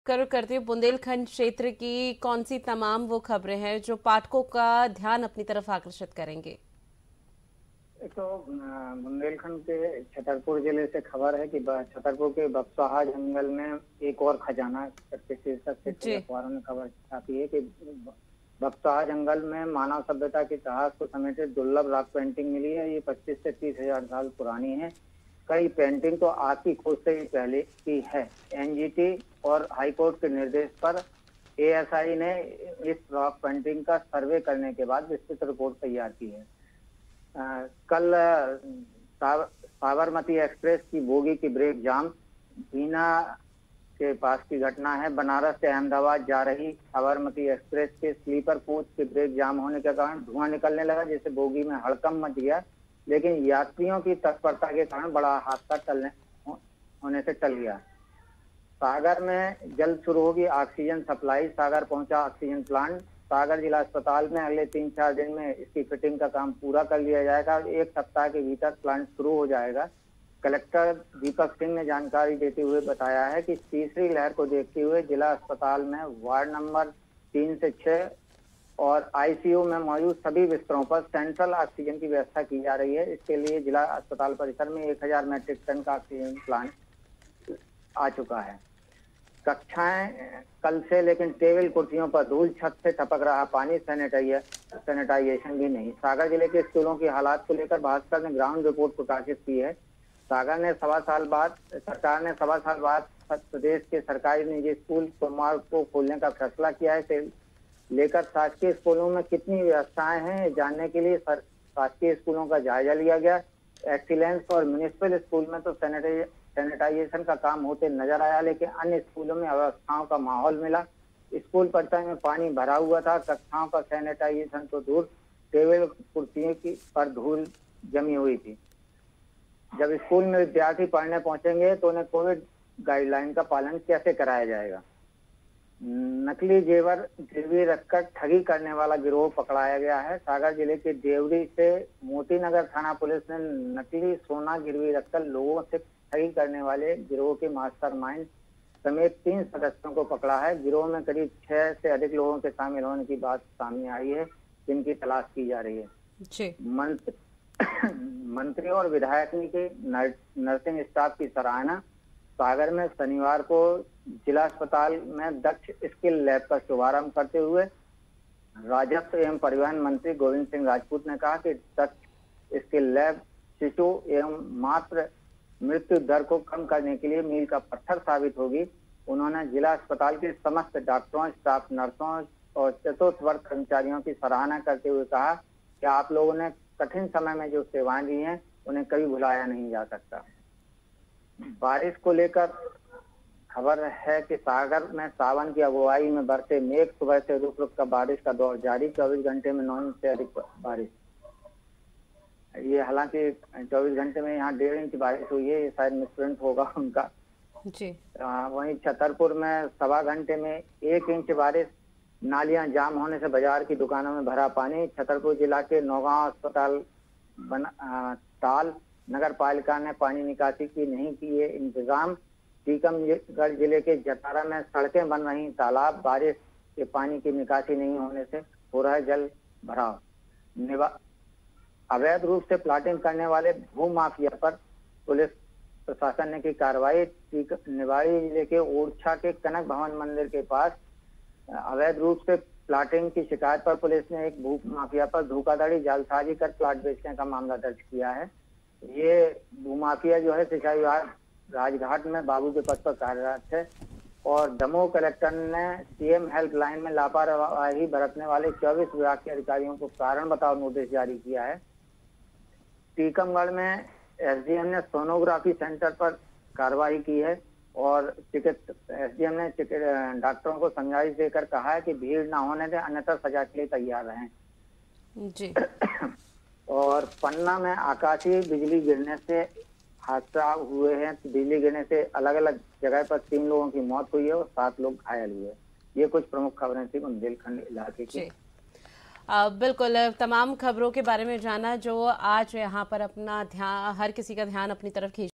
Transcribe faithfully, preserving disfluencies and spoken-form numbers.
कर करती हूँ बुंदेलखंड क्षेत्र की कौन सी तमाम वो खबरें हैं जो पाठकों का ध्यान अपनी तरफ आकर्षित करेंगे। एक तो अ, बुंदेलखंड के छतरपुर जिले से खबर है कि ब- छतरपुर के बक्सवाहा जंगल में एक और खजाना करके शीर्षक से कई जी। अखबारों ने खबर छापी है कि ब- बक्सवाहा जंगल में मानव सभ्यता के इतिहास को समेटे दुर्लभ रॉक पेंटिंग मिली है। ये पच्चीस से तीस हजार साल पुरानी है। कई पेंटिंग तो आज की खोज से ही पहले की है। एनजीटी और हाईकोर्ट के निर्देश पर एएसआई ने इस रॉक पेंटिंग का सर्वे करने के बाद विस्तृत रिपोर्ट तैयार की है। अ, कल अ, साब- साबरमती एक्सप्रेस की बोगी की ब्रेक जाम बीना के पास की घटना है। बनारस से अहमदाबाद जा रही साबरमती एक्सप्रेस के स्लीपर कोच के ब्रेक जाम होने के कारण धुआं निकलने लगा, जिससे बोगी में हड़कंप मच गया। लेकिन यात्रियों की तत्परता के कारण बड़ा हादसा टलने हो, होने से टल गया। सागर में जल्द शुरू होगी ऑक्सीजन सप्लाई। सागर पहुंचा ऑक्सीजन प्लांट। सागर जिला अस्पताल में अगले तीन चार दिन में इसकी फिटिंग का काम पूरा कर लिया जाएगा और एक सप्ताह के भीतर प्लांट शुरू हो जाएगा। कलेक्टर दीपक सिंह ने जानकारी देते हुए बताया है कि तीसरी लहर को देखते हुए जिला अस्पताल में वार्ड नंबर तीन से छह और आईसीयू में मौजूद सभी बिस्तरों पर सेंट्रल ऑक्सीजन की व्यवस्था की जा रही है। इसके लिए जिला अस्पताल परिसर में एक हजार मैट्रिक टन का ऑक्सीजन प्लांट आ चुका है। कक्षाएं कल से, लेकिन टेबल कुर्सियों पर धूल, छत से टपक रहा पानी, सैनिटाइजर सैनिटाइजेशन भी नहीं। सागर जिले के स्कूलों की हालात को लेकर भास्कर ने ग्राउंड रिपोर्ट प्रकाशित की है। सागर ने सवा साल बाद सरकार ने सवा साल बाद प्रदेश के सरकारी निजी स्कूल सोमवार को खोलने का फैसला किया है। इसे लेकर शासकीय स्कूलों में कितनी व्यवस्थाएं हैं, ये जानने के लिए शासकीय स्कूलों का जायजा लिया गया। एक्सीलेंस और म्यूनिसिपल स्कूल में तो सैनिटाइज सैनिटाइजेशन का काम होते नजर आया, लेकिन अन्य स्कूलों में अव्यवस्थाओं का माहौल मिला। स्कूल परिसर में पानी भरा हुआ था। कक्षाओं का सैनिटाइजेशन तो दूर, टेबल कुर्सियों की पर धूल जमी हुई थी। जब स्कूल में विद्यार्थी पढ़ने पहुंचेंगे तो उन्हें कोविड गाइडलाइन का पालन कैसे कराया जाएगा। नकली जेवर गिरवी रखकर ठगी करने वाला गिरोह पकड़ाया गया है। सागर जिले के देवरी से मोती नगर थाना पुलिस ने नकली सोना गिरवी रखकर लोगों से ठगी करने वाले गिरोह के मास्टरमाइंड समेत तीन सदस्यों को पकड़ा है। गिरोह में करीब छह से अधिक लोगों के शामिल होने की बात सामने आई है, जिनकी तलाश की जा रही है। जी। मंत्री मंत्री और विधायक ने की नर, नर्सिंग स्टाफ की सराहना। सागर में शनिवार को जिला अस्पताल में दक्ष स्किल लैब का शुभारंभ करते हुए राजस्व एवं परिवहन मंत्री गोविंद सिंह राजपूत ने कहा कि दक्ष स्किल लैब शिशु एवं मातृ मृत्यु दर को कम करने के लिए मील का पत्थर साबित होगी। उन्होंने जिला अस्पताल के समस्त डॉक्टरों, स्टाफ नर्सों और चतुर्थ वर्ग कर्मचारियों की सराहना करते हुए कहा कि आप लोगों ने कठिन समय में जो सेवाएं दी हैं उन्हें कभी भुलाया नहीं जा सकता। बारिश को लेकर खबर है कि सागर में सावन की अगुवाई में बरसे मेघ, सुबह से रुक रुक का बारिश का दौर जारी। चौबीस घंटे में नौ इंच से अधिक बारिश। ये हालांकि चौबीस घंटे में यहाँ डेढ़ इंच बारिश हुई है, ये शायद मिसप्रिंट होगा उनका। जी। आ, वहीं छतरपुर में सवा घंटे में एक इंच बारिश। नालियां जाम होने से बाजार की दुकानों में भरा पानी। छतरपुर जिला के नौगांव अस्पताल बन आ, ताल नगर पालिका ने पानी निकासी की नहीं किए इंतजाम। टीकमगढ़ जिले के जतारा में सड़कें बन रही तालाब। बारिश के पानी की निकासी नहीं होने से हो रहा है जल भराव। अवैध रूप से प्लाटिंग करने वाले भू माफिया पर पुलिस प्रशासन ने की कार्रवाई। निवाड़ी जिले के ओरछा के कनक भवन मंदिर के पास अवैध रूप से प्लाटिंग की शिकायत पर पुलिस ने एक भू माफिया पर धोखाधड़ी, जालसाजी कर प्लाट बेचने का मामला दर्ज किया है। ये भूमाफिया जो है सिंचाई विभाग राजघाट में बाबू के पद पर कार्यरत है और दमोह कलेक्टर ने सीएम हेल्पलाइन में लापरवाही बरतने वाले चौबीस विभाग के अधिकारियों को कारण बताओ नोटिस जारी किया है। टीकमगढ़ में एसडीएम ने सोनोग्राफी सेंटर पर कार्रवाई की है और चिकित्सक एसडीएम ने डॉक्टरों को समझाइश देकर कहा है कि भीड़ न होने दें, अन्यथा सजा के लिए तैयार रहें। जी। और पन्ना में आकाशीय बिजली गिरने से हादसा हुए हैं। बिजली गिरने से अलग अलग जगह पर तीन लोगों की मौत हुई है और सात लोग घायल हुए। ये कुछ प्रमुख खबरें थी बुंदेलखंड इलाके की। आ, बिल्कुल तमाम खबरों के बारे में जाना जो आज यहाँ पर अपना ध्यान, हर किसी का ध्यान अपनी तरफ खींच